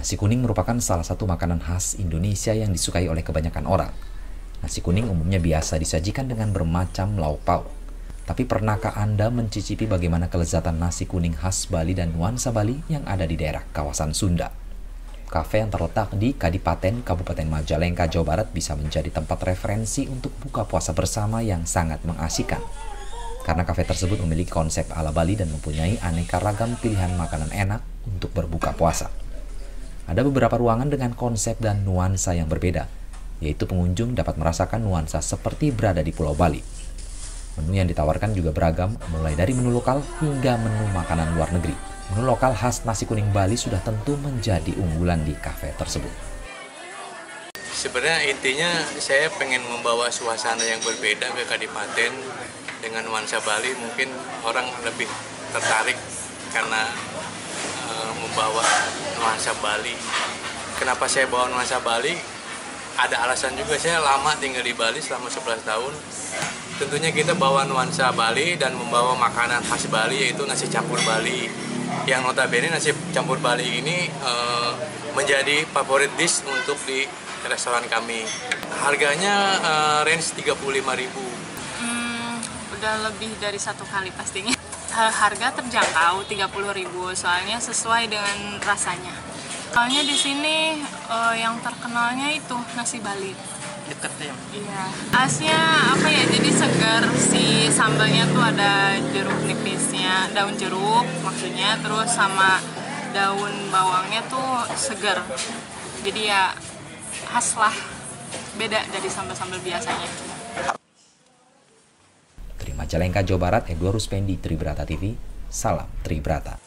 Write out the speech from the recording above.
Nasi kuning merupakan salah satu makanan khas Indonesia yang disukai oleh kebanyakan orang. Nasi kuning umumnya biasa disajikan dengan bermacam lauk pauk. Tapi pernahkah Anda mencicipi bagaimana kelezatan nasi kuning khas Bali dan nuansa Bali yang ada di daerah kawasan Sunda? Kafe yang terletak di Kadipaten, Kabupaten Majalengka, Jawa Barat bisa menjadi tempat referensi untuk buka puasa bersama yang sangat mengasihkan. Karena kafe tersebut memiliki konsep ala Bali dan mempunyai aneka ragam pilihan makanan enak untuk berbuka puasa. Ada beberapa ruangan dengan konsep dan nuansa yang berbeda, yaitu pengunjung dapat merasakan nuansa seperti berada di Pulau Bali. Menu yang ditawarkan juga beragam, mulai dari menu lokal hingga menu makanan luar negeri. Menu lokal khas nasi kuning Bali sudah tentu menjadi unggulan di kafe tersebut. Sebenarnya intinya saya pengen membawa suasana yang berbeda ke Kadipaten dengan nuansa Bali. Mungkin orang lebih tertarik karena membawa nuansa Bali. Kenapa saya bawa nuansa Bali? Ada alasan juga, saya lama tinggal di Bali selama 11 tahun. Tentunya kita bawa nuansa Bali dan membawa makanan khas Bali, yaitu nasi campur Bali. Yang notabene nasi campur Bali ini menjadi favorit dish untuk di restoran kami. Harganya range 35.000. Udah lebih dari satu kali pastinya. Harga terjangkau 30.000, soalnya sesuai dengan rasanya. Soalnya di sini yang terkenalnya itu nasi Bali. Deket ya? Iya. Khasnya apa ya? Jadi segar, si sambalnya tuh ada jeruk nipisnya, daun jeruk maksudnya, terus sama daun bawangnya tuh segar. Jadi ya khas lah, beda dari sambal-sambal biasanya. Dari Majalengka, Jawa Barat, Edward Ruspendi, Tribrata TV. Salam Tribrata.